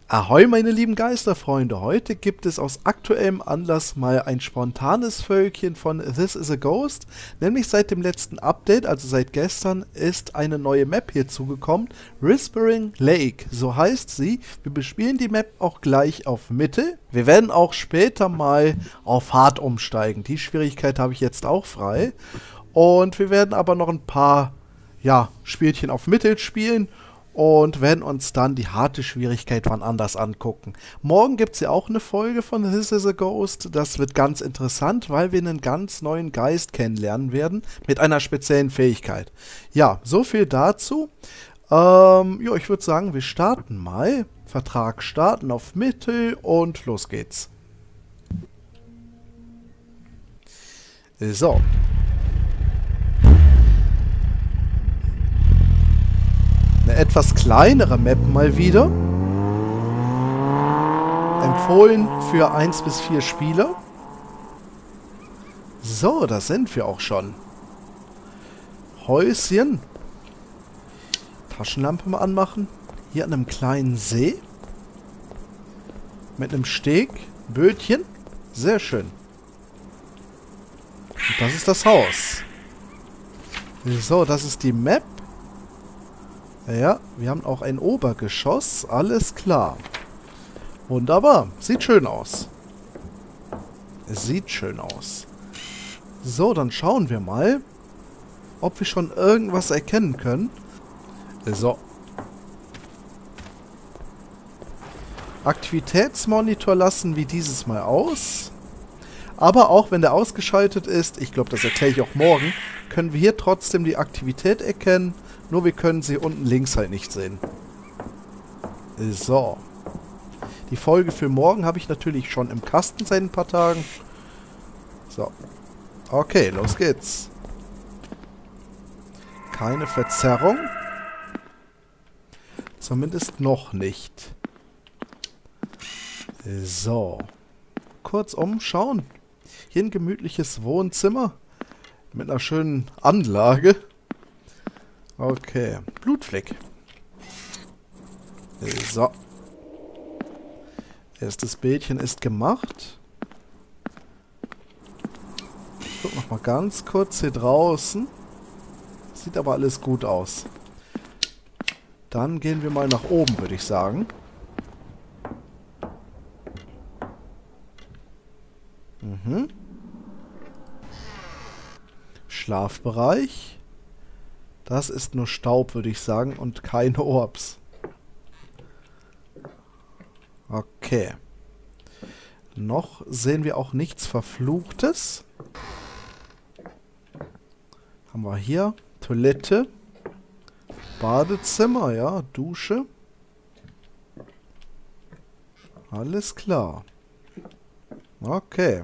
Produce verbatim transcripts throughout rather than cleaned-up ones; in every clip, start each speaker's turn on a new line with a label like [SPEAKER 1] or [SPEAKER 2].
[SPEAKER 1] Ahoi meine lieben Geisterfreunde, heute gibt es aus aktuellem Anlass mal ein spontanes Völkchen von This is a Ghost, nämlich seit dem letzten Update, also seit gestern, ist eine neue Map hier zugekommen, Whispering Lake, so heißt sie. Wir bespielen die Map auch gleich auf Mittel, wir werden auch später mal auf Hard umsteigen, die Schwierigkeit habe ich jetzt auch frei und wir werden aber noch ein paar, ja, Spielchen auf Mittel spielen. Und werden uns dann die harte Schwierigkeit wann anders angucken. Morgen gibt es ja auch eine Folge von This is a Ghost. Das wird ganz interessant, weil wir einen ganz neuen Geist kennenlernen werden. Mit einer speziellen Fähigkeit. Ja, so viel dazu. Ähm, ja, ich würde sagen, wir starten mal. Vertrag starten auf Mittel und los geht's. So. Eine etwas kleinere Map mal wieder. Empfohlen für eins bis vier Spieler. So, da sind wir auch schon. Häuschen. Taschenlampe mal anmachen. Hier an einem kleinen See. Mit einem Steg. Bötchen. Sehr schön. Und das ist das Haus. So, das ist die Map. Ja, wir haben auch ein Obergeschoss. Alles klar. Wunderbar. Sieht schön aus. Es sieht schön aus. So, dann schauen wir mal, ob wir schon irgendwas erkennen können. So. Aktivitätsmonitor lassen wir dieses Mal aus. Aber auch wenn der ausgeschaltet ist, ich glaube, das erkläre ich auch morgen, können wir hier trotzdem die Aktivität erkennen. Nur wir können sie unten links halt nicht sehen. So. Die Folge für morgen habe ich natürlich schon im Kasten seit ein paar Tagen. So. Okay, los geht's. Keine Verzerrung. Zumindest noch nicht. So. Kurz umschauen. Hier ein gemütliches Wohnzimmer. Mit einer schönen Anlage. Okay. Blutfleck. So. Erstes Bildchen ist gemacht. Ich guck noch mal ganz kurz hier draußen. Sieht aber alles gut aus. Dann gehen wir mal nach oben, würde ich sagen. Mhm. Schlafbereich. Das ist nur Staub, würde ich sagen, und keine Orbs. Okay. Noch sehen wir auch nichts Verfluchtes. Haben wir hier Toilette. Badezimmer, ja, Dusche. Alles klar. Okay.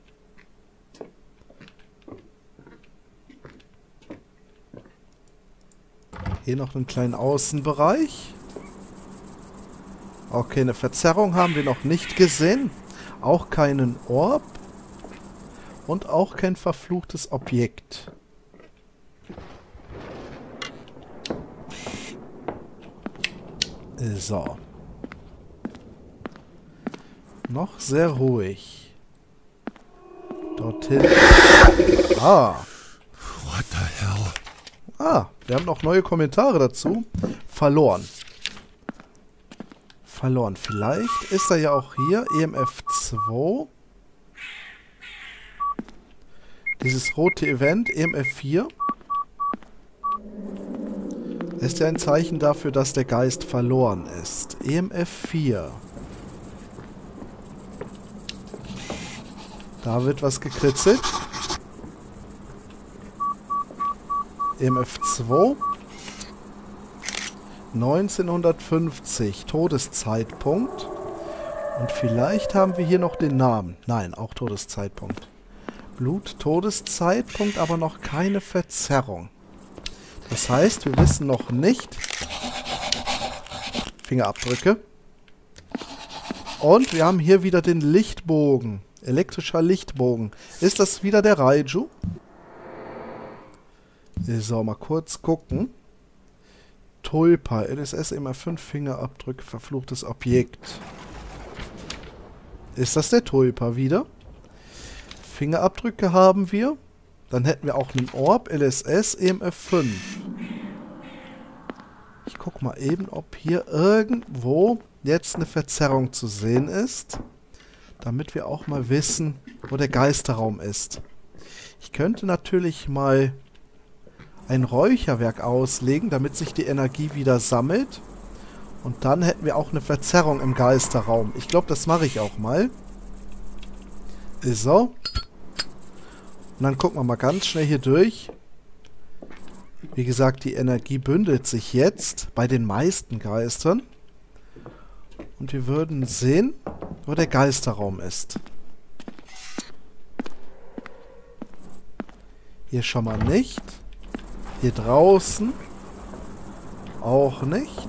[SPEAKER 1] Hier noch einen kleinen Außenbereich. Okay, eine Verzerrung haben wir noch nicht gesehen. Auch keinen Orb. Und auch kein verfluchtes Objekt. So. Noch sehr ruhig. Dorthin. Ah.
[SPEAKER 2] What the hell?
[SPEAKER 1] Ah, wir haben noch neue Kommentare dazu. Verloren. Verloren. Vielleicht ist er ja auch hier. E M F zwei. Dieses rote Event. E M F vier. Ist ja ein Zeichen dafür, dass der Geist verloren ist. E M F vier. Da wird was gekritzelt. E M F zwei. neunzehnhundertfünfzig. Todeszeitpunkt. Und vielleicht haben wir hier noch den Namen. Nein, auch Todeszeitpunkt. Blut, Todeszeitpunkt, aber noch keine Verzerrung. Das heißt, wir wissen noch nicht. Fingerabdrücke. Und wir haben hier wieder den Lichtbogen. Elektrischer Lichtbogen. Ist das wieder der Raiju? So, mal kurz gucken. Tulpa, L S S immer fünf Fingerabdrücke, verfluchtes Objekt. Ist das der Tulpa wieder? Fingerabdrücke haben wir. Dann hätten wir auch einen Orb, L S S, E M F fünf. Ich guck mal eben, ob hier irgendwo jetzt eine Verzerrung zu sehen ist. Damit wir auch mal wissen, wo der Geisterraum ist. Ich könnte natürlich mal ein Räucherwerk auslegen, damit sich die Energie wieder sammelt. Und dann hätten wir auch eine Verzerrung im Geisterraum. Ich glaube, das mache ich auch mal. So. Und dann gucken wir mal ganz schnell hier durch. Wie gesagt, die Energie bündelt sich jetzt bei den meisten Geistern. Und wir würden sehen, wo der Geisterraum ist. Hier schon mal nicht. Hier draußen auch nicht.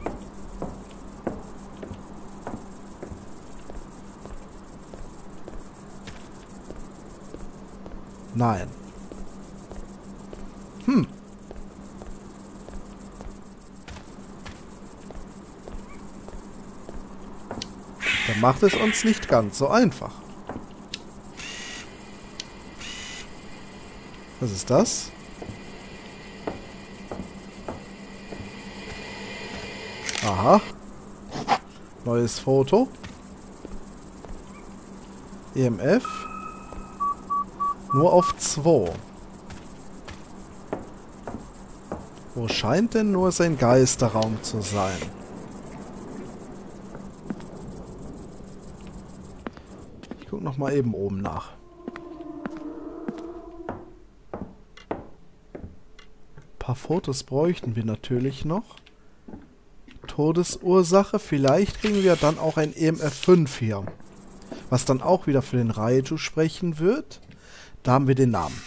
[SPEAKER 1] Nein. Hm. Dann macht es uns nicht ganz so einfach. Was ist das? Aha. Neues Foto. E M F. Nur auf zwei. Wo scheint denn nur sein Geisterraum zu sein? Ich gucke noch mal eben oben nach. Ein paar Fotos bräuchten wir natürlich noch. Todesursache. Vielleicht kriegen wir dann auch ein E M F fünf hier. Was dann auch wieder für den Raiju sprechen wird. Da haben wir den Namen.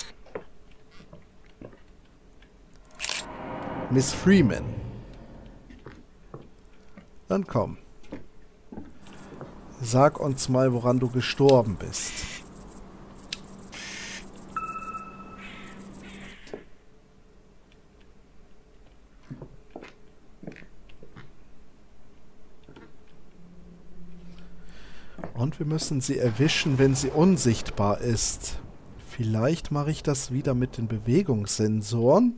[SPEAKER 1] Miss Freeman. Dann komm. Sag uns mal, woran du gestorben bist. Und wir müssen sie erwischen, wenn sie unsichtbar ist. Vielleicht mache ich das wieder mit den Bewegungssensoren.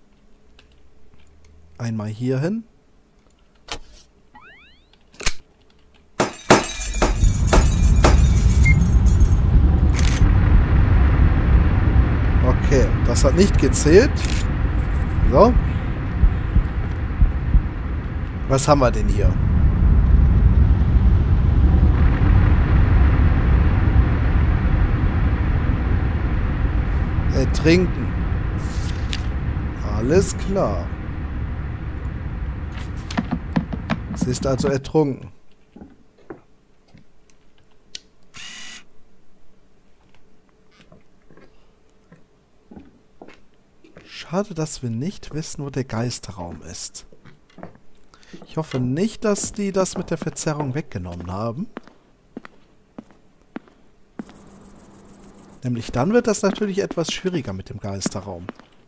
[SPEAKER 1] Einmal hier hin. Okay, das hat nicht gezählt. So. Was haben wir denn hier? Ertrinken. Alles klar. Sie ist also ertrunken. Schade, dass wir nicht wissen, wo der Geisterraum ist. Ich hoffe nicht, dass die das mit der Verzerrung weggenommen haben. Nämlich dann wird das natürlich etwas schwieriger mit dem Geisterraum.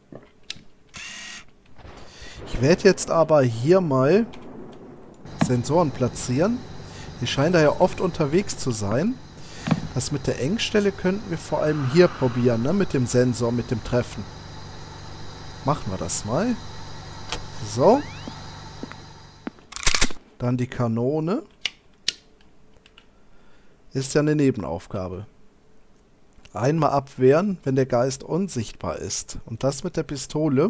[SPEAKER 1] Ich werde jetzt aber hier mal Sensoren platzieren. Die scheinen da ja oft unterwegs zu sein. Das mit der Engstelle könnten wir vor allem hier probieren, ne? Mit dem Sensor, mit dem Treffen. Machen wir das mal. So. Dann die Kanone. Ist ja eine Nebenaufgabe. Einmal abwehren, wenn der Geist unsichtbar ist. Und das mit der Pistole.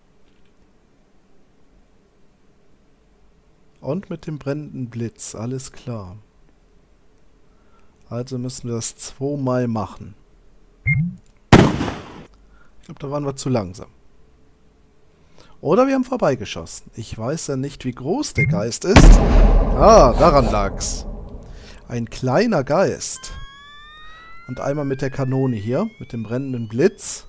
[SPEAKER 1] Und mit dem brennenden Blitz. Alles klar. Also müssen wir das zweimal machen. Ich glaube, da waren wir zu langsam. Oder wir haben vorbeigeschossen. Ich weiß ja nicht, wie groß der Geist ist. Ah, daran lag's. Ein kleiner Geist. Und einmal mit der Kanone hier, mit dem brennenden Blitz.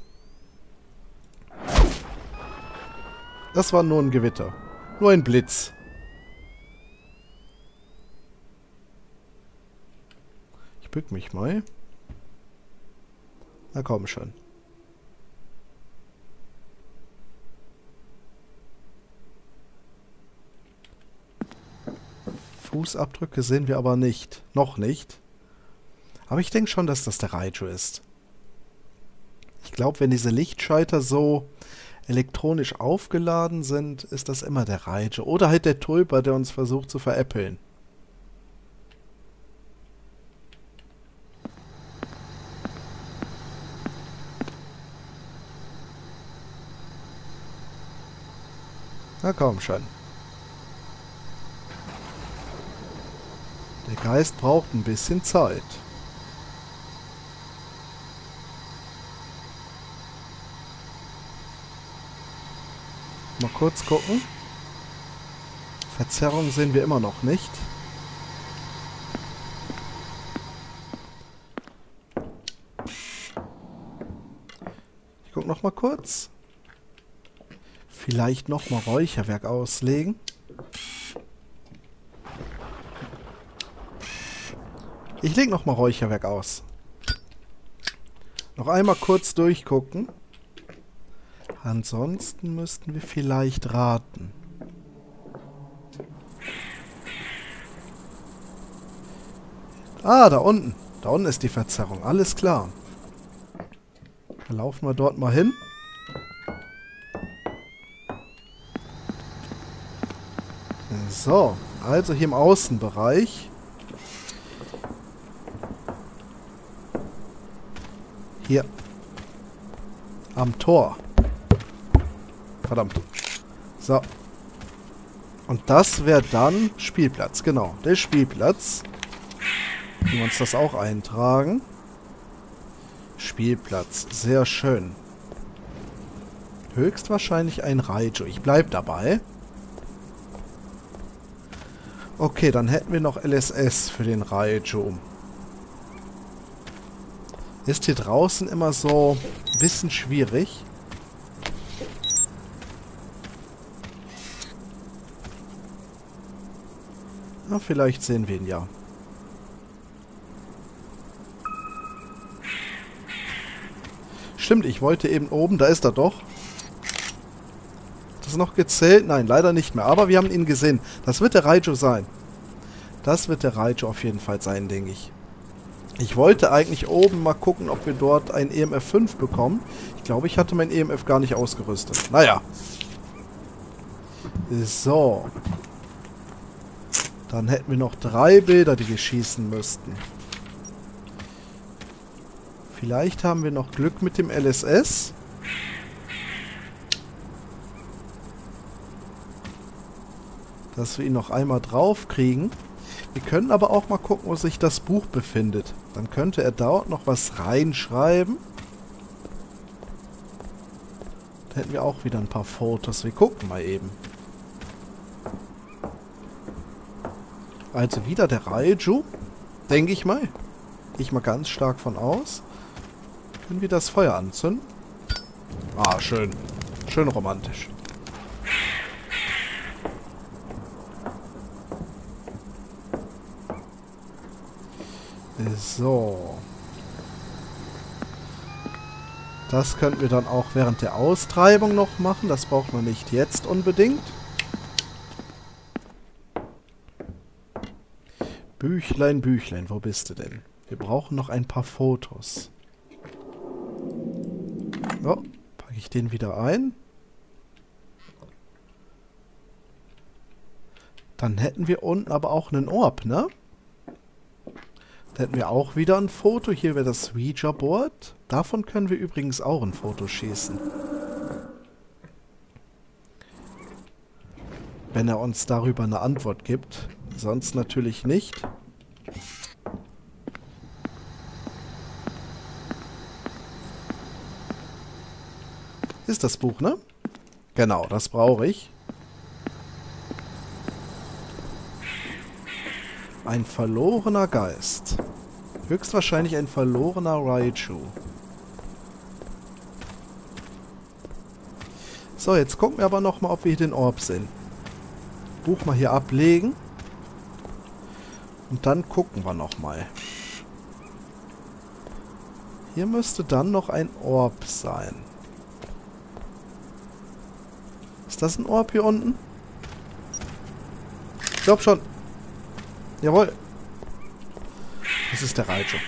[SPEAKER 1] Das war nur ein Gewitter. Nur ein Blitz. Ich bück mich mal. Na komm schon. Fußabdrücke sehen wir aber nicht. Noch nicht. Aber ich denke schon, dass das der Raiju ist. Ich glaube, wenn diese Lichtschalter so elektronisch aufgeladen sind, ist das immer der Raiju. Oder halt der Tulpa, der uns versucht zu veräppeln. Na komm schon. Der Geist braucht ein bisschen Zeit. Mal kurz gucken. Verzerrung sehen wir immer noch nicht. Ich gucke noch mal kurz. Vielleicht noch mal Räucherwerk auslegen. Ich lege noch mal Räucherwerk aus. Noch einmal kurz durchgucken. Ansonsten müssten wir vielleicht raten. Ah, da unten. Da unten ist die Verzerrung. Alles klar. Dann laufen wir dort mal hin. So, also hier im Außenbereich. Hier. Am Tor. Verdammt. So. Und das wäre dann Spielplatz. Genau, der Spielplatz. Können wir uns das auch eintragen. Spielplatz. Sehr schön. Höchstwahrscheinlich ein Raiju. Ich bleib dabei. Okay, dann hätten wir noch L S S für den Raiju. Ist hier draußen immer so ein bisschen schwierig. Na, vielleicht sehen wir ihn ja. Stimmt, ich wollte eben oben, da ist er doch. Das ist noch gezählt? Nein, leider nicht mehr. Aber wir haben ihn gesehen. Das wird der Raiju sein. Das wird der Raiju auf jeden Fall sein, denke ich. Ich wollte eigentlich oben mal gucken, ob wir dort ein E M F fünf bekommen. Ich glaube, ich hatte mein E M F gar nicht ausgerüstet. Naja. So. Dann hätten wir noch drei Bilder, die wir schießen müssten. Vielleicht haben wir noch Glück mit dem L S S. Dass wir ihn noch einmal drauf kriegen. Wir können aber auch mal gucken, wo sich das Buch befindet. Dann könnte er dort noch was reinschreiben. Da hätten wir auch wieder ein paar Fotos. Wir gucken mal eben. Also wieder der Raiju. Denke ich mal. Gehe ich mal ganz stark von aus. Können wir das Feuer anzünden? Ah, schön. Schön romantisch. So. Das könnten wir dann auch während der Austreibung noch machen. Das braucht man nicht jetzt unbedingt. Büchlein, Büchlein, wo bist du denn? Wir brauchen noch ein paar Fotos. So, packe ich den wieder ein. Dann hätten wir unten aber auch einen Orb, ne? Da hätten wir auch wieder ein Foto. Hier wäre das Ouija-Board. Davon können wir übrigens auch ein Foto schießen. Wenn er uns darüber eine Antwort gibt. Sonst natürlich nicht. Ist das Buch, ne? Genau, das brauche ich. Ein verlorener Geist. Höchstwahrscheinlich ein verlorener Raiju. So, jetzt gucken wir aber nochmal, ob wir hier den Orb sehen. Buch mal hier ablegen. Und dann gucken wir nochmal. Hier müsste dann noch ein Orb sein. Ist das ein Orb hier unten? Ich glaube schon. Jawohl. Das ist der Raiju.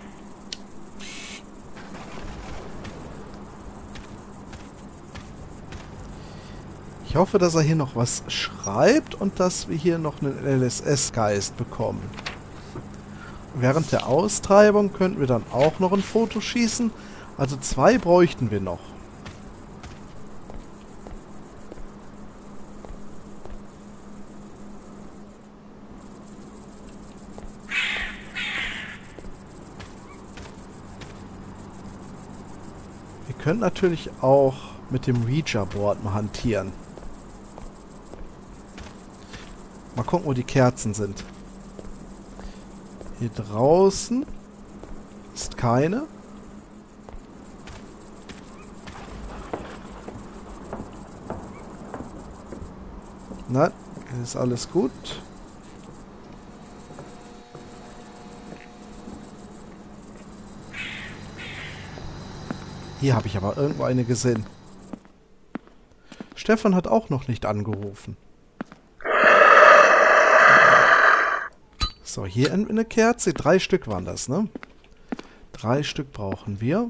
[SPEAKER 1] Ich hoffe, dass er hier noch was schreibt und dass wir hier noch einen L S S-Geist bekommen. Während der Austreibung könnten wir dann auch noch ein Foto schießen. Also zwei bräuchten wir noch. Wir können natürlich auch mit dem Ouija-Board mal hantieren. Mal gucken, wo die Kerzen sind. Hier draußen ist keine. Nein, ist alles gut. Hier habe ich aber irgendwo eine gesehen. Stefan hat auch noch nicht angerufen. So, hier eine Kerze. Drei Stück waren das, ne? Drei Stück brauchen wir.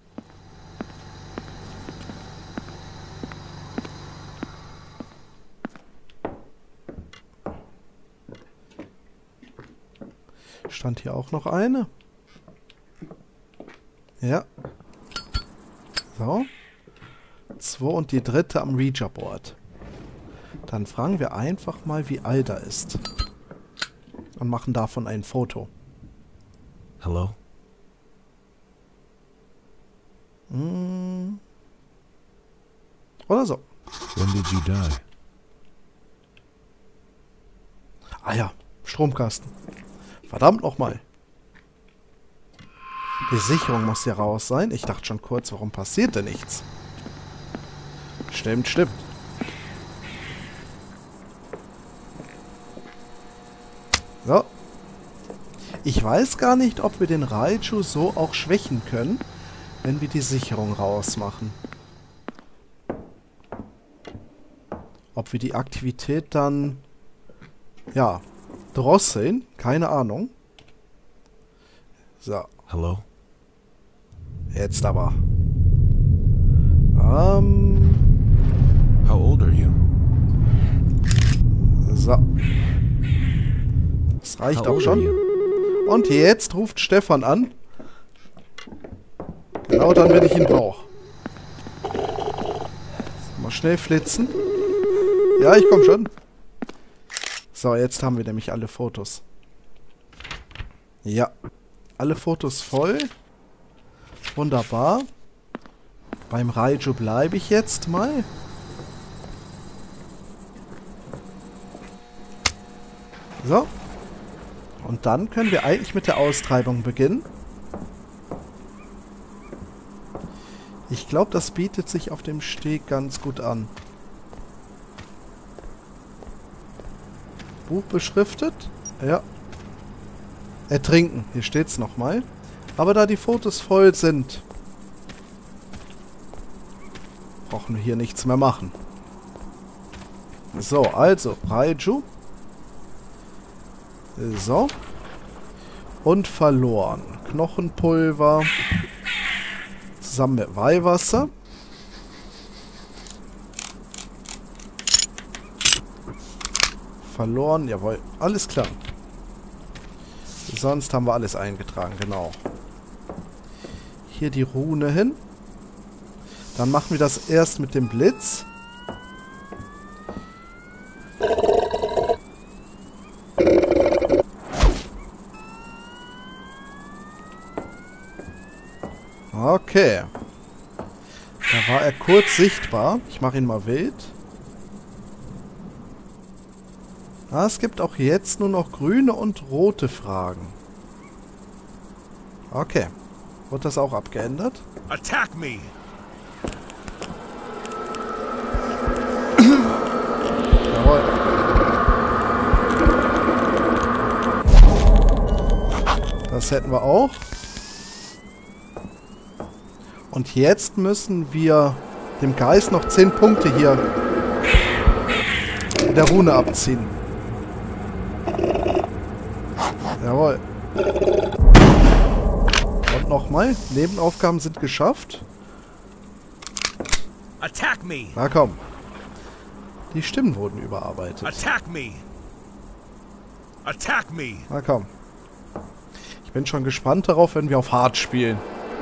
[SPEAKER 1] Stand hier auch noch eine? Ja. So. Zwei und die dritte am Ouija-Board. Dann fragen wir einfach mal, wie alt er ist. Und machen davon ein Foto.
[SPEAKER 2] Hello?
[SPEAKER 1] Hm. Oder so.
[SPEAKER 2] When did you die?
[SPEAKER 1] Ah ja, Stromkasten. Verdammt nochmal. Die Sicherung muss hier raus sein. Ich dachte schon kurz, warum passiert denn nichts? Stimmt, stimmt. So. Ich weiß gar nicht, ob wir den Raiju so auch schwächen können, wenn wir die Sicherung rausmachen. Ob wir die Aktivität dann, ja, drosseln, keine Ahnung. So.
[SPEAKER 2] Hello?
[SPEAKER 1] Jetzt aber. Ähm.
[SPEAKER 2] How old are you?
[SPEAKER 1] So. Das reicht auch schon. Und jetzt ruft Stefan an. Genau dann, wenn ich ihn brauche. Mal schnell flitzen. Ja, ich komme schon. So, jetzt haben wir nämlich alle Fotos. Ja. Alle Fotos voll. Wunderbar. Beim Raiju bleibe ich jetzt mal. So. Und dann können wir eigentlich mit der Austreibung beginnen. Ich glaube, das bietet sich auf dem Steg ganz gut an. Buch beschriftet. Ja. Ertrinken. Hier steht es nochmal. Aber da die Fotos voll sind, brauchen wir hier nichts mehr machen. So, also, Raiju. So. Und verloren. Knochenpulver. Zusammen mit Weihwasser. Verloren, jawohl. Alles klar. Sonst haben wir alles eingetragen, genau. Hier die Rune hin. Dann machen wir das erst mit dem Blitz. Okay. Da war er kurz sichtbar. Ich mache ihn mal wild. Ah, es gibt auch jetzt nur noch grüne und rote Fragen. Okay. Wird das auch abgeändert?
[SPEAKER 2] Attack me!
[SPEAKER 1] Jawohl. Das hätten wir auch. Und jetzt müssen wir dem Geist noch zehn Punkte hier in der Rune abziehen. Jawohl. Und nochmal. Nebenaufgaben sind geschafft.
[SPEAKER 2] Attack me!
[SPEAKER 1] Na komm. Die Stimmen wurden überarbeitet.
[SPEAKER 2] Attack me! Attack me!
[SPEAKER 1] Na komm. Ich bin schon gespannt darauf, wenn wir auf Hard spielen.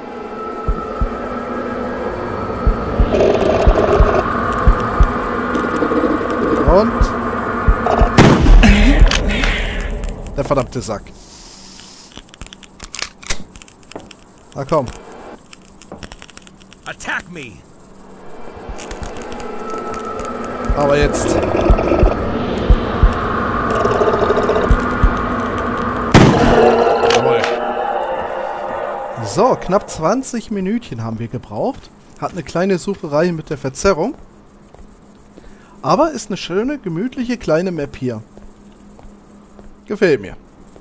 [SPEAKER 1] Und... Der verdammte Sack. Na komm.
[SPEAKER 2] Attack me!
[SPEAKER 1] Aber jetzt. Jawohl. So, knapp zwanzig Minütchen haben wir gebraucht. Hat eine kleine Sucherei mit der Verzerrung. Aber ist eine schöne, gemütliche kleine Map hier. Gefällt mir.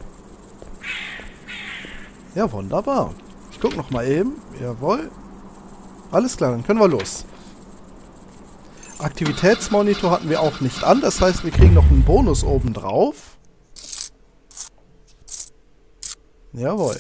[SPEAKER 1] Ja, wunderbar. Ich guck noch mal eben. Jawohl. Alles klar, dann können wir los. Aktivitätsmonitor hatten wir auch nicht an. Das heißt, wir kriegen noch einen Bonus oben drauf. Jawohl.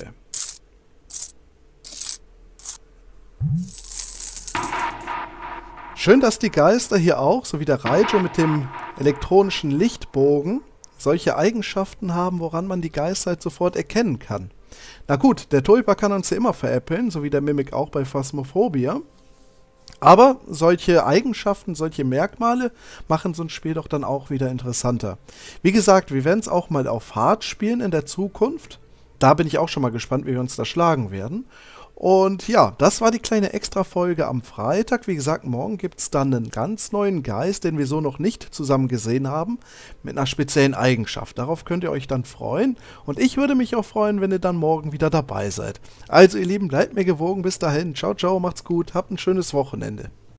[SPEAKER 1] Schön, dass die Geister hier auch, so wie der Raijo mit dem elektronischen Lichtbogen, solche Eigenschaften haben, woran man die Geister halt sofort erkennen kann. Na gut, der Tulpa kann uns ja immer veräppeln, so wie der Mimik auch bei Phasmophobia. Aber solche Eigenschaften, solche Merkmale machen so ein Spiel doch dann auch wieder interessanter. Wie gesagt, wir werden es auch mal auf Hard spielen in der Zukunft. Da bin ich auch schon mal gespannt, wie wir uns da schlagen werden. Und ja, das war die kleine Extra-Folge am Freitag. Wie gesagt, morgen gibt es dann einen ganz neuen Geist, den wir so noch nicht zusammen gesehen haben, mit einer speziellen Eigenschaft. Darauf könnt ihr euch dann freuen. Und ich würde mich auch freuen, wenn ihr dann morgen wieder dabei seid. Also ihr Lieben, bleibt mir gewogen. Bis dahin. Ciao, ciao, macht's gut. Habt ein schönes Wochenende.